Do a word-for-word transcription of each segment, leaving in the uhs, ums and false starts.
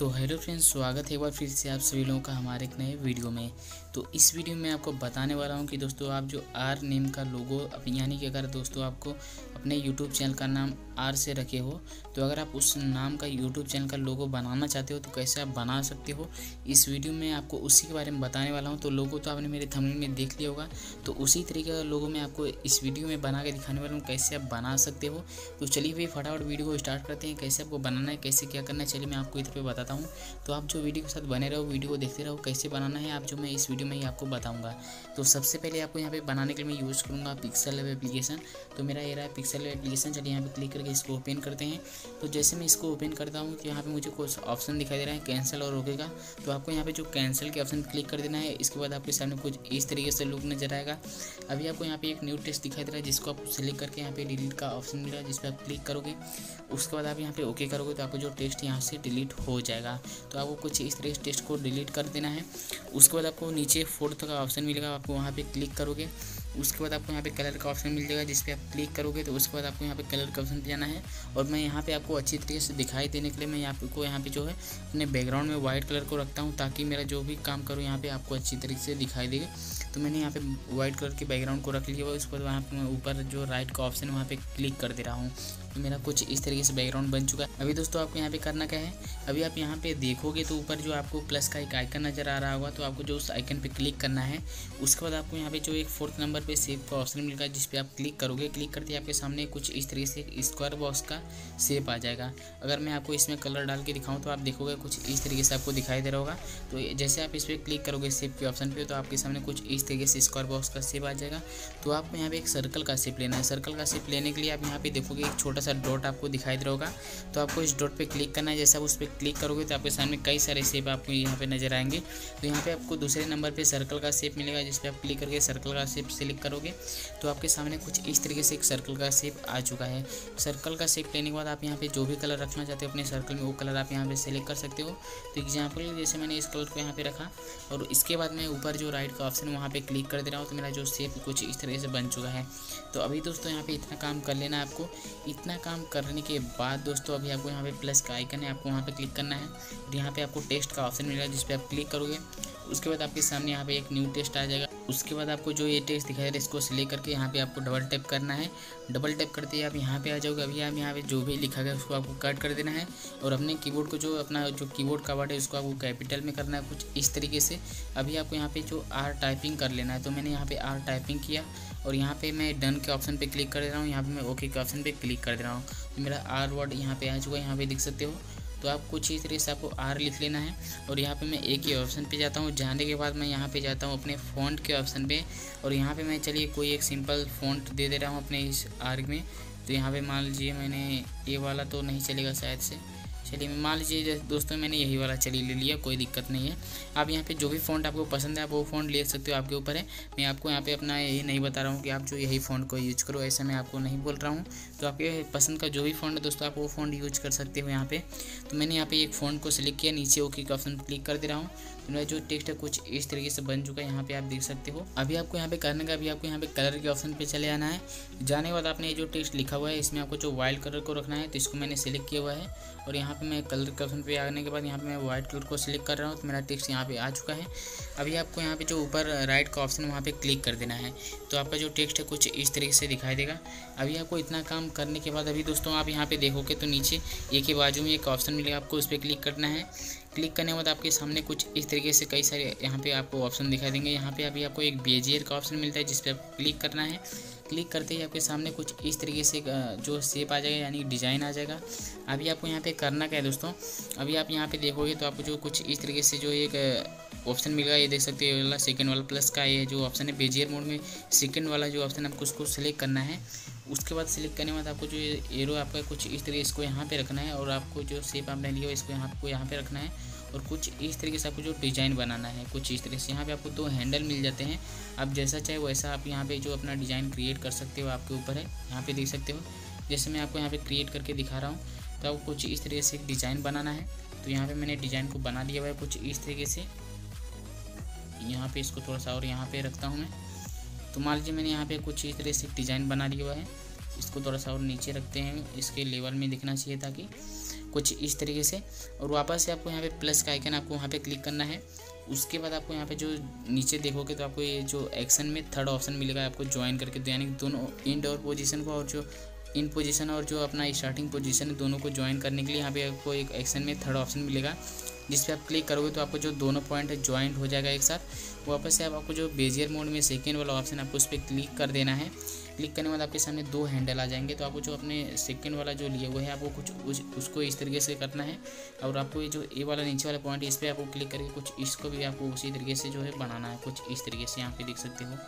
तो hello friends, स्वागत है एक बार फिर से आप सभी लोगों का हमारे एक नए वीडियो में। तो इस वीडियो में आपको बताने वाला हूं कि दोस्तों आप जो आर नेम का लोगो, यानी कि अगर दोस्तों आपको अपने यूट्यूब चैनल का नाम आर से रखे हो, तो अगर आप उस नाम का यूट्यूब चैनल का लोगो बनाना चाहते हो तो कैसे आप बना सकते हो, इस वीडियो में आपको उसी के बारे में बताने वाला हूँ। तो लोगो तो आपने मेरे थंबनेल में देख लिया होगा, तो उसी तरीके का लोगो मैं आपको इस वीडियो में बना के दिखाने वाला हूँ कैसे आप बना सकते हो। तो चलिए भाई फटाफट वीडियो को स्टार्ट करते हैं। कैसे आपको बनाना है, कैसे क्या करना है, चलिए मैं आपको इधर पे बताता हूँ। तो आप जो वीडियो के साथ बने रहो, वीडियो को देखते रहो, कैसे बनाना है आप जो मैं इस वीडियो में ही आपको बताऊंगा। तो सबसे पहले आपको यहाँ पे बनाने के लिए मैं यूज़ करूँगा पिक्सेल लैब एप्लीकेशन। तो मेरा ये रहा है पिक्सेल लैब एप्लीकेशन। चलिए यहाँ पे क्लिक करके इसको ओपन करते हैं। तो जैसे मैं इसको ओपन करता हूँ तो यहाँ पे मुझे कुछ ऑप्शन दिखाई दे रहा है कैंसिल और ओके का। तो आपको यहाँ पे जो कैंसिल के ऑप्शन क्लिक कर देना है। इसके बाद आपके सामने कुछ इस तरीके से लुक नजर आएगा। अभी आपको यहाँ पे एक न्यू टेक्स्ट दिखाई दे रहा है जिसको आप सिलेक्ट करके यहाँ पे डिलीट का ऑप्शन मिलेगा, जिस पर आप क्लिक करोगे। उसके बाद आप यहाँ पे ओके करोगे तो आपको जो टेक्स्ट यहाँ से डिलीट हो जाएगा। तो आपको कुछ इस तरह से टेक्स्ट को डिलीट कर देना है। उसके बाद आपको नीचे फोर्थ का ऑप्शन मिलेगा, आपको वहाँ पे क्लिक करोगे। उसके बाद आपको यहाँ पे कलर का ऑप्शन मिल जाएगा, जिस पे आप क्लिक करोगे। तो उसके बाद आपको यहाँ पे कलर का ऑप्शन पे जाना है। और मैं यहाँ पे आपको अच्छी तरीके से दिखाई देने के लिए मैं आपको यहाँ पे जो है अपने बैकग्राउंड में वाइट कलर को रखता हूँ, ताकि मेरा जो भी काम करूँ यहाँ पे आपको अच्छी तरीके से दिखाई देगा। तो मैंने यहाँ पे वाइट कलर के बैकग्राउंड को रख लिया हुआ। उसके बाद वहाँ पे मैं ऊपर जो राइट का ऑप्शन है वहाँ पे क्लिक कर दे रहा हूँ। तो मेरा कुछ इस तरीके से बैकग्राउंड बन चुका है। अभी दोस्तों आपको यहाँ पे करना क्या है, अभी आप यहाँ पे देखोगे तो ऊपर जो आपको प्लस का एक आइकन नज़र आ रहा होगा, तो आपको जो उस आइकन पे क्लिक करना है। उसके बाद आपको यहाँ पे जो एक फोर्थ नंबर पे सेव का ऑप्शन मिलेगा, जिस पे आप क्लिक करोगे। क्लिक करते ही आपके सामने कुछ इस तरीके से एक स्क्वायर बॉक्स का शेप आ जाएगा। अगर मैं आपको इसमें कलर डाल के दिखाऊँ तो आप देखोगे कुछ इस तरीके से आपको दिखाई दे रहा होगा। तो जैसे आप इस पर क्लिक करोगे शेप के ऑप्शन पे, तो आपके सामने कुछ इस तरीके से स्क्वायर बॉक्स का शेप आ जाएगा। तो आपको यहाँ पे एक सर्कल का शेप लेना है। सर्कल का शेप लेने के लिए आप यहाँ पे देखोगे एक छोटा सा डॉट आपको दिखाई दे रहा होगा। तो आपको इस डॉट पे क्लिक करना है। जैसे आप उस पर क्लिक करोगे तो आपके सामने कई सारे शेप आपको यहाँ पे नजर आएंगे। तो यहाँ पे आपको दूसरे नंबर पे सर्कल का शेप मिलेगा, जिस पे आप क्लिक करके सर्कल का शेप सिलेक्ट करोगे। तो आपके सामने कुछ इस तरीके से एक सर्कल का शेप आ चुका है। सर्कल का शेप लेने के बाद आप यहाँ पे जो भी कलर रखना चाहते हो अपने सर्कल में, वो कलर आप यहाँ पे सेलेक्ट कर सकते हो। तो एग्जाम्पल जैसे मैंने इस कलर को यहाँ पे रखा, और इसके बाद मैं ऊपर जो राइट का ऑप्शन है वहाँ पे क्लिक कर दे रहा हूँ। तो मेरा जो शेप कुछ इस तरीके से बन चुका है। तो अभी दोस्तों यहाँ पे इतना काम कर लेना है आपको। इतना काम करने के बाद दोस्तों अभी आपको यहाँ पे प्लस का आइकन है, आपको वहाँ पे क्लिक करना है। और यहाँ पे आपको टेक्स्ट का ऑप्शन मिलेगा, जिस पे आप क्लिक करोगे। उसके बाद आपके सामने यहाँ पे एक न्यू टेक्स्ट आ जाएगा। उसके बाद आपको जो ये टेक्स्ट दिखाई दे रहा है इसको सिलेक्ट करके यहाँ पे आपको डबल टैप करना है। डबल टैप करते ही आप यहाँ पे आ जाओगे। अभी आप यहाँ पे जो भी लिखा गया उसको आपको कट कर देना है, और अपने कीबोर्ड को जो अपना जो कीबोर्ड का वर्ड है उसको आपको कैपिटल में करना है, कुछ इस तरीके से। अभी आपको यहाँ पे जो आर टाइपिंग कर लेना है। तो मैंने यहाँ पे आर टाइपिंग किया, और यहाँ पे मैं डन के ऑप्शन पे क्लिक कर दे रहा हूँ। यहाँ पे मैं ओके के ऑप्शन पे क्लिक कर दे रहा हूँ। तो मेरा आर वर्ड यहाँ पे आ चुका है, यहाँ पे देख सकते हो। तो आप कुछ इस तरीके से आपको आर लिख लेना है। और यहाँ पे मैं एक ही ऑप्शन पे जाता हूँ। जाने के बाद मैं यहाँ पे जाता हूँ अपने फ़ॉन्ट के ऑप्शन पे, और यहाँ पे मैं चलिए कोई एक सिंपल फ़ॉन्ट दे दे रहा हूँ अपने इस आर में। तो यहाँ पे मान लीजिए मैंने ये वाला तो नहीं चलेगा शायद से, चलिए मान लीजिए दोस्तों मैंने यही वाला चलिए ले लिया, कोई दिक्कत नहीं है। आप यहाँ पे जो भी फ़ॉन्ट आपको पसंद है आप वो फ़ॉन्ट ले सकते हो, आपके ऊपर है। मैं आपको यहाँ पे अपना यही नहीं बता रहा हूँ कि आप जो यही फ़ॉन्ट को यूज करो, ऐसा मैं आपको नहीं बोल रहा हूँ। तो आपके पसंद का जो भी फ़ॉन्ट है दोस्तों आप वो फ़ॉन्ट यूज कर सकते हो यहाँ पे। तो मैंने यहाँ पे एक फ़ॉन्ट को सिलेक्ट किया, नीचे ओके का ऑप्शन क्लिक कर दे रहा हूँ। तो मेरा जो टेक्स्ट है कुछ इस तरीके से बन चुका है, यहाँ पे आप देख सकते हो। अभी आपको यहाँ पे करने का, अभी आपको यहाँ पे कलर के ऑप्शन पे चले जाना है। जाने के बाद आपने ये जो टेक्स्ट लिखा हुआ है इसमें आपको जो वाइट कलर को रखना है, तो इसको मैंने सेलेक्ट किया हुआ है। और यहाँ पे मैं कलर के ऑप्शन पे आने के बाद यहाँ पे मैं व्हाइट कलर को सिलेक्ट कर रहा हूँ। तो मेरा टेक्स्ट यहाँ पे आ चुका है। अभी आपको यहाँ पे जो ऊपर राइट का ऑप्शन है वहाँ पे क्लिक कर देना है। तो आपका जो टेक्स्ट है कुछ इस तरीके से दिखाई देगा। अभी आपको इतना काम करने के बाद अभी दोस्तों आप यहाँ पे देखोगे तो नीचे एक ही बाजू में एक ऑप्शन मिलेगा, आपको उस पर क्लिक करना है। क्लिक करने के बाद आपके सामने कुछ इस तरीके से कई सारे यहाँ पे आपको ऑप्शन दिखाई देंगे। यहाँ पे अभी आपको एक बेजियर का ऑप्शन मिलता है, जिस पे आप क्लिक करना है। क्लिक करते ही आपके सामने कुछ इस तरीके से जो शेप आ जाएगा, यानी डिज़ाइन आ जाएगा। अभी आपको यहाँ पे करना क्या है दोस्तों, अभी आप यहाँ पे देखोगे तो आपको जो कुछ इस तरीके से जो एक ऑप्शन मिलेगा, ये देख सकते हो वाला सेकंड वाला प्लस का ये जो ऑप्शन है बेजियर मोड में सेकंड वाला जो ऑप्शन आपको उसको सिलेक्ट करना है। उसके बाद सिलेक्ट करने के बाद आपको जो एरो आपका कुछ इस तरीके इसको यहाँ पे रखना है, और आपको जो शेप आपने लिया इसको यहाँ आपको यहाँ पे रखना है। और कुछ इस तरीके से आपको जो डिज़ाइन बनाना है कुछ इस तरीके से। यहाँ पे आपको दो हैंडल मिल जाते हैं, आप जैसा चाहे वैसा आप यहाँ पे जो अपना डिज़ाइन क्रिएट कर सकते हो, आपके ऊपर है। यहाँ पे देख सकते हो जैसे मैं आपको यहाँ पे क्रिएट करके दिखा रहा हूँ। तो आपको कुछ इस तरीके से एक डिज़ाइन बनाना है। तो यहाँ पे मैंने डिज़ाइन को बना दिया हुआ है कुछ इस तरीके से। यहाँ पे इसको थोड़ा सा और यहाँ पे रखता हूँ मैं। तो मान लीजिए मैंने यहाँ पे कुछ इस तरह से डिज़ाइन बना लिया हुआ है। इसको थोड़ा सा और नीचे रखते हैं, इसके लेवल में दिखना चाहिए ताकि। कुछ इस तरीके से। और वापस से आपको यहाँ पे प्लस का आइकन आपको वहाँ पे क्लिक करना है। उसके बाद आपको यहाँ पे जो नीचे देखोगे तो आपको ये जो एक्शन में थर्ड ऑप्शन मिलेगा आपको ज्वाइन करके, तो यानी दोनों इंड और पोजीशन को और जो इन पोजीशन और जो अपना स्टार्टिंग पोजीशन है दोनों को ज्वाइन करने के लिए यहाँ पे आपको एक एक्शन में थर्ड ऑप्शन मिलेगा, जिस पे आप क्लिक करोगे तो आपको जो दोनों पॉइंट है ज्वाइंट हो जाएगा एक साथ। वापस से आप आपको जो बेजियर मोड में सेकेंड वाला ऑप्शन आपको उस पर क्लिक कर देना है। क्लिक करने के बाद आपके सामने दो हैंडल आ जाएंगे, तो आपको जो अपने सेकंड वाला जो लिए हुए है आपको कुछ उस, उसको इस तरीके से करना है। और आपको ये जो ए वाला नीचे वाला पॉइंट है इस पर आपको क्लिक करके कुछ इसको भी आपको उसी तरीके से जो है बनाना है, कुछ इस तरीके से। यहाँ पे देख सकते हो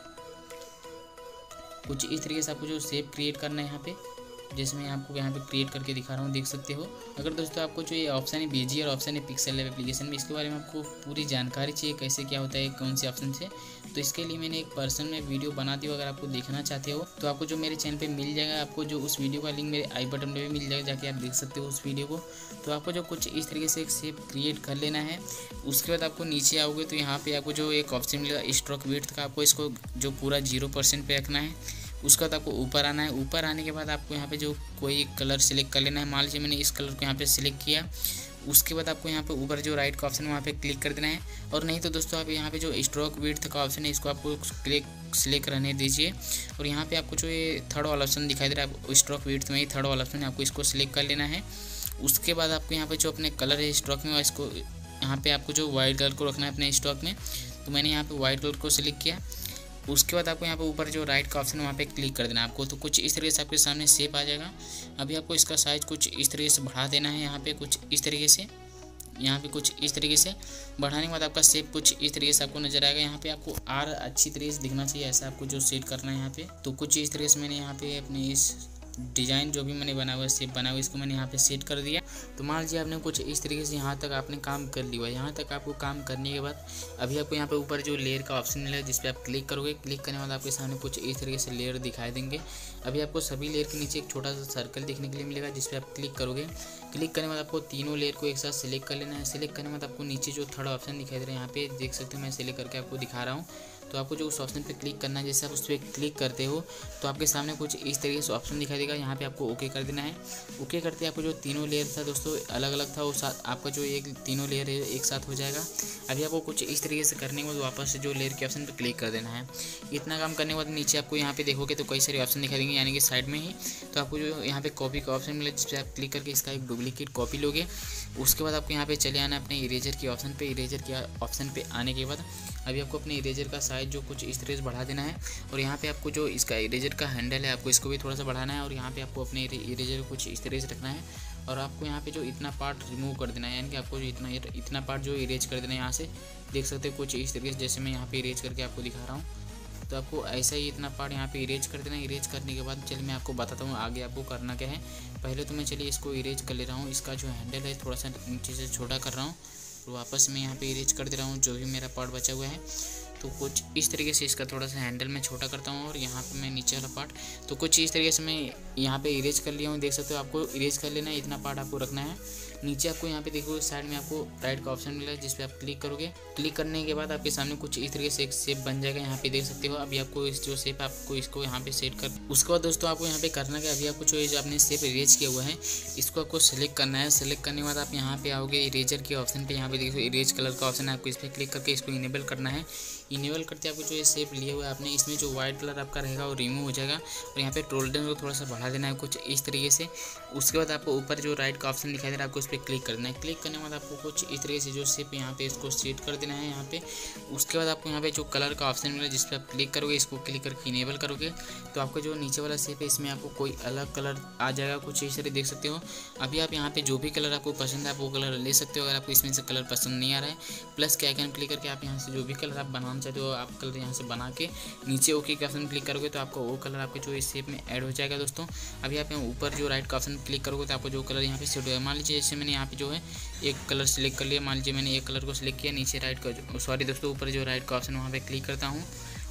कुछ इस तरीके से आपको जो शेप क्रिएट करना है यहाँ पे, जैसे मैं आपको यहाँ पे क्रिएट करके दिखा रहा हूँ, देख सकते हो। अगर दोस्तों आपको जो ये ऑप्शन है बेजियर ऑप्शन है पिक्सेल लैब एप्लीकेशन में, इसके बारे में आपको पूरी जानकारी चाहिए कैसे क्या होता है कौन से ऑप्शन से, तो इसके लिए मैंने एक पर्सन में वीडियो बना दी। अगर आपको देखना चाहते हो तो आपको जो मेरे चैनल पे मिल जाएगा, आपको जो उस वीडियो का लिंक मेरे आई बटन में भी मिल जाएगा, जाके आप देख सकते हो उस वीडियो को। तो आपको जो कुछ इस तरीके से एक शेप क्रिएट कर लेना है। उसके बाद आपको नीचे आओगे तो यहाँ पे आपको जो एक ऑप्शन मिलेगा स्ट्रोक विड्थ का, आपको इसको जो पूरा जीरो परसेंट पे रखना है। उसके बाद आपको ऊपर आना है। ऊपर आने के बाद आपको यहाँ पे जो कोई कलर सिलेक्ट कर लेना है। मान लीजिए मैंने इस कलर को यहाँ पे सिलेक्ट किया। उसके बाद आपको यहाँ पे ऊपर जो राइट का ऑप्शन है वहाँ पे क्लिक कर देना है। और नहीं तो दोस्तों आप यहाँ पे जो स्ट्रोक विड्थ का ऑप्शन है इसको आपको क्लिक सिलेक्ट रहने दीजिए। और यहाँ पे आपको जो ये थर्ड वाला ऑप्शन दिखाई दे रहा है स्ट्रोक विड्थ में ही थर्ड वाला ऑप्शन है, आपको इसको सिलेक्ट कर लेना है। उसके बाद आपको यहाँ पे जो अपने कलर है स्ट्रोक में इसको यहाँ पे आपको जो वाइट कलर को रखना है अपने स्ट्रोक में, तो मैंने यहाँ पे वाइट कलर को सिलेक्ट किया। उसके बाद आपको यहाँ पे ऊपर जो राइट का ऑप्शन है वहाँ पे क्लिक कर देना है आपको, तो कुछ इस तरीके से आपके सामने शेप आ जाएगा। अभी आपको इसका साइज़ कुछ इस तरीके से बढ़ा देना है, यहाँ पे कुछ इस तरीके से, यहाँ पे कुछ इस तरीके से बढ़ाने के बाद आपका शेप कुछ इस तरीके से आपको नजर आएगा। यहाँ पे आपको आर अच्छी तरीके से दिखना चाहिए, ऐसा आपको जो सेट करना है यहाँ पे। तो कुछ इस तरीके से मैंने यहाँ पे अपने इस डिज़ाइन जो भी मैंने बना हुआ है शेप बना हुआ इसको मैंने यहाँ पे सेट कर दिया। तो मान लीजिए आपने कुछ इस तरीके से यहाँ तक आपने काम कर लिया। यहाँ तक आपको काम करने के बाद अभी आपको यहाँ पे ऊपर जो लेयर का ऑप्शन मिलेगा जिस पे आप क्लिक करोगे, क्लिक करने के बाद आपके सामने कुछ इस तरीके से लेयर दिखाई देंगे। अभी आपको सभी लेयर के नीचे एक छोटा सा सर्कल देखने के लिए मिलेगा जिस पे आप क्लिक करोगे। क्लिक करने के बाद आपको तीनों लेयर को एक साथ सिलेक्ट कर लेना है। सिलेक्ट करने के बाद आपको नीचे जो थर्ड ऑप्शन दिखाई दे रहा है यहाँ पे देख सकते हो, मैं सिलेक्ट करके आपको दिखा रहा हूँ। तो आपको जो उस ऑप्शन पे क्लिक करना है, जैसे आप उस पर क्लिक करते हो तो आपके सामने कुछ इस तरीके से ऑप्शन दिखाई देगा। यहाँ पे आपको ओके कर देना है। ओके करते आपको जो तीनों लेयर था दोस्तों अलग अलग था वो आपका जो एक तीनों लेयर है एक साथ हो जाएगा। अभी आपको कुछ इस तरीके से करने के बाद वापस से जो लेयर के ऑप्शन पे क्लिक कर देना है। इतना काम करने के बाद नीचे आपको यहाँ पे देखोगे तो कई सारे ऑप्शन दिखाई देंगे, यानी कि साइड में ही। तो आपको जो यहाँ पे कॉपी का ऑप्शन मिला जिस पर आप क्लिक करके इसका एक डुप्लीकेट कॉपी लोगे। उसके बाद आपको यहाँ पे चले आना अपने इरेजर के ऑप्शन पे। इरेजर के ऑप्शन पे आने के बाद अभी आपको अपने इरेजर का साइज जो कुछ इस तरह से बढ़ा देना है। और यहाँ पे आपको जो इसका इरेजर का हैंडल है आपको इसको भी थोड़ा सा बढ़ाना है। और यहाँ पे आपको अपने इरेजर को कुछ इस तरह से रखना है। और आपको यहाँ पे जो इतना पार्ट रिमूव कर देना है, यानी कि आपको जो इतना इतना पार्ट जो इरेज कर देना है। यहाँ से देख सकते हो कुछ इस तरीके से, जैसे मैं यहाँ पे इरेज करके आपको दिखा रहा हूँ। तो आपको ऐसा ही इतना पार्ट यहाँ पे इरेज कर देना है। इरेज करने के बाद चलिए मैं आपको बताता हूँ आगे आपको करना क्या है। पहले तो मैं चलिए इसको इरेज कर ले रहा हूँ। इसका जो हैंडल है थोड़ा सा नीचे से छोटा कर रहा हूँ। तो वापस मैं यहाँ पे इरेज कर दे रहा हूँ जो भी मेरा पार्ट बचा हुआ है। तो कुछ इस तरीके से इसका थोड़ा सा हैंडल में छोटा करता हूँ। और यहाँ पे मैं नीचे वाला पार्ट तो कुछ इस तरीके से मैं यहाँ पे इरेज कर लिया हूँ। देख सकते हो आपको इरेज कर लेना है, इतना पार्ट आपको रखना है। नीचे आपको यहाँ पे देखो साइड में आपको राइट का ऑप्शन मिला है जिस पे आप क्लिक करोगे। क्लिक करने के बाद आपके सामने कुछ इस तरीके से एक शेप बन जाएगा, यहाँ पे देख सकते हो। अभी आपको इस जो शेप आपको इसको यहाँ पे सेट कर, उसके बाद दोस्तों आपको यहाँ पे करना है, अभी आपको जो ये जो आपने शेप इरेज किया हुआ है इसको आपको सेलेक्ट करना है। सेलेक्ट करने के बाद आप यहाँ पे आओगे इरेजर के ऑप्शन पे, यहाँ पे देखो इरेज कलर का ऑप्शन है, आपको इस पर क्लिक करके इसको इनेबल करना है। इनेबल करते आपको जो ये शेप लिए हुआ है आपने, इसमें जो व्हाइट कलर आपका रहेगा वो रिमूव हो जाएगा। और यहाँ पे टोलरेंस को थोड़ा सा बढ़ा देना है कुछ इस तरीके से। उसके बाद आपको ऊपर जो राइट का ऑप्शन दिखाई दे रहा है आपको इस पर क्लिक कर देना है। क्लिक करने के बाद आपको कुछ इस तरीके से जो शेप यहाँ पे इसको सेट कर देना है यहाँ पे। उसके बाद आपको यहाँ पे जो कलर का ऑप्शन मिला जिस पर आप क्लिक करोगे, इसको क्लिक करके इनेबल करोगे तो आपको जो नीचे वाला शेप है इसमें आपको कोई अलग कलर आ जाएगा कुछ इस तरह देख सकते हो। अभी आप यहाँ पे जो भी कलर आपको पसंद है आप वो कलर ले सकते हो। अगर आपको इसमें से कलर पसंद नहीं आ रहा है, प्लस के आइकन क्लिक करके आप यहाँ से जो भी कलर आप बनाना चाहते हो आप कलर यहाँ से बना के नीचे ओके का ऑप्शन क्लिक करोगे तो आपको वो कलर आपके जो इस शेप में ऐड हो जाएगा दोस्तों। अभी आप यहाँ ऊपर जो राइट का ऑप्शन क्लिक करोगे तो आपको जो कलर यहाँ पे सेट होगा। मान लीजिए जैसे मैंने यहाँ पे जो है एक कलर सिलेक्ट कर लिया, मान लीजिए मैंने एक कलर को सिलेक्ट किया, नीचे राइट का सॉरी दोस्तों ऊपर जो राइट का ऑप्शन वहाँ पे क्लिक करता हूँ।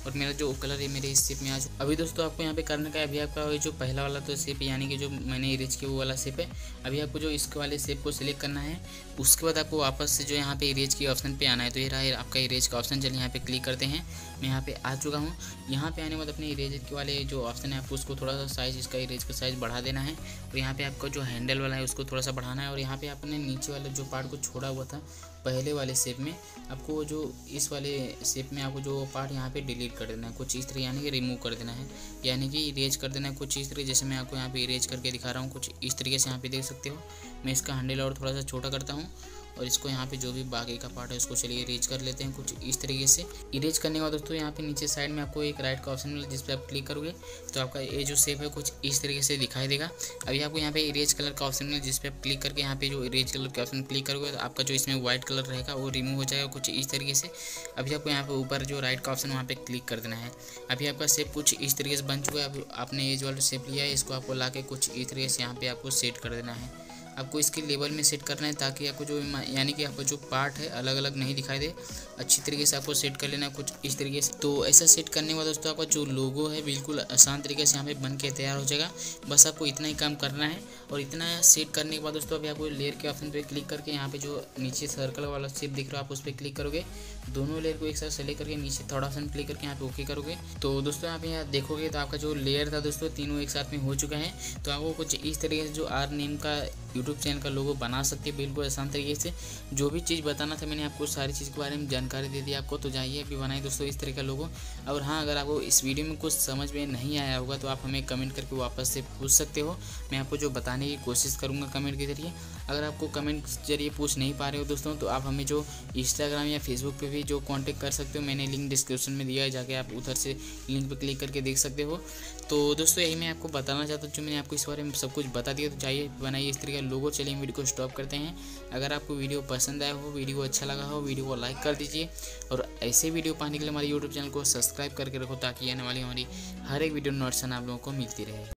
और मेरा जो कलर है मेरे इस शेप में आ चुका। अभी दोस्तों आपको यहाँ पे करने का है, अभी आपका जो पहला वाला तो शेप यानी कि जो मैंने इरेज किया वो वाला शेप है। अभी आपको जो इसके वाले शेप को सिलेक्ट करना है, उसके बाद आपको वापस से जो यहाँ पे इरेज के ऑप्शन पे आना है। तो ये रहा आपका इरेज का ऑप्शन। चलिए यहाँ पे क्लिक करते हैं। मैं यहाँ पे आ चुका हूँ। यहाँ पे आने के बाद अपने इरेज के वाले जो ऑप्शन है आपको उसको थोड़ा सा साइज, इसका इरेज का साइज बढ़ा देना है। और यहाँ पे आपका जो हैंडल वाला है उसको थोड़ा सा बढ़ाना है। और यहाँ पे आपने नीचे वाले जो पार्ट को छोड़ा हुआ था पहले वाले शेप में, आपको जो इस वाले शेप में आपको जो पार्ट यहाँ पे डिलीट कर देना है कुछ इस तरह, यानी कि रिमूव कर देना है, यानी कि इरेज कर देना है कुछ इस तरह। जैसे मैं आपको यहाँ पे इरेज करके दिखा रहा हूँ कुछ इस तरीके से। यहाँ पे देख सकते हो मैं इसका हैंडल और थोड़ा सा छोटा करता हूँ और इसको यहाँ पे जो भी बाकी का पार्ट है उसको चलिए इरेज कर लेते हैं कुछ इस तरीके से। इरेज करने के बाद दोस्तों यहाँ पे नीचे साइड में आपको एक राइट का ऑप्शन मिला, जिस पे आप क्लिक करोगे तो आपका ये जो शेप है कुछ इस तरीके से दिखाई देगा। अभी आपको यहाँ पे इरेज कलर का ऑप्शन मिला, जिस पे आप क्लिक करके यहाँ पे जो इरेज कलर के ऑप्शन क्लिक करोगे तो आपका जो इसमें व्हाइट कलर रहेगा वो रिमूव हो जाएगा कुछ इस तरीके से। अभी आपको यहाँ पे ऊपर जो राइट का ऑप्शन वहाँ पे क्लिक कर देना है। अभी आपका शेप कुछ इस तरीके से बन चुका है। अब आपने ये जो वाला शेप लिया है इसको आपको ला के कुछ इस तरीके से यहाँ पे आपको सेट कर देना है। आपको इसके लेवल में सेट करना है ताकि आपको जो यानी कि आपको जो पार्ट है अलग अलग नहीं दिखाई दे। अच्छी तरीके से आपको सेट कर लेना है कुछ इस तरीके से। तो ऐसा सेट करने के बाद दोस्तों आपका जो लोगो है बिल्कुल आसान तरीके से यहाँ पे बन के तैयार हो जाएगा। बस आपको इतना ही काम करना है। और इतना सेट करने के बाद दोस्तों अभी आपको लेयर के ऑप्शन पे क्लिक करके यहाँ पे जो नीचे सर्कल वाला शेप दिख रहा है आप उस पर क्लिक करोगे। दोनों लेयर को एक साथ सेलेक्ट करके नीचे थोड़ा ऑप्शन क्लिक करके यहाँ पे ओके करोगे। तो दोस्तों यहाँ पे यहाँ देखोगे तो आपका जो लेयर था दोस्तों तीनों एक साथ में हो चुका है। तो आपको कुछ इस तरीके से जो आर नेम का यूट्यूब चैनल का लोगो बना सकते हैं बिल्कुल आसान तरीके से। जो भी चीज़ बताना था मैंने आपको सारी चीज़ के बारे में जानकारी दे दी आपको। तो जाइए अभी बनाइए दोस्तों इस तरह का लोगो। और हाँ, अगर आपको इस वीडियो में कुछ समझ में नहीं आया होगा तो आप हमें कमेंट करके वापस से पूछ सकते हो। मैं आपको जो बताने की कोशिश करूँगा कमेंट के जरिए। अगर आपको कमेंट के जरिए पूछ नहीं पा रहे हो दोस्तों तो आप हमें जो इंस्टाग्राम या फेसबुक पे भी जो कांटेक्ट कर सकते हो। मैंने लिंक डिस्क्रिप्शन में दिया है, जाके आप उधर से लिंक पे क्लिक करके देख सकते हो। तो दोस्तों यही मैं आपको बताना चाहता हूँ, जो मैंने आपको इस बारे में सब कुछ बता दिया। तो जाइए बनाइए इस तरीके का लोगो। चलिए वीडियो को स्टॉप करते हैं। अगर आपको वीडियो पसंद आया हो, वीडियो अच्छा लगा हो, वीडियो को लाइक कर दीजिए। और ऐसे वीडियो पाने के लिए हमारे यूट्यूब चैनल को सब्सक्राइब करके रखो ताकि आने वाली हमारी हर एक वीडियो नोटिफिकेशन आप लोगों को मिलती रहे।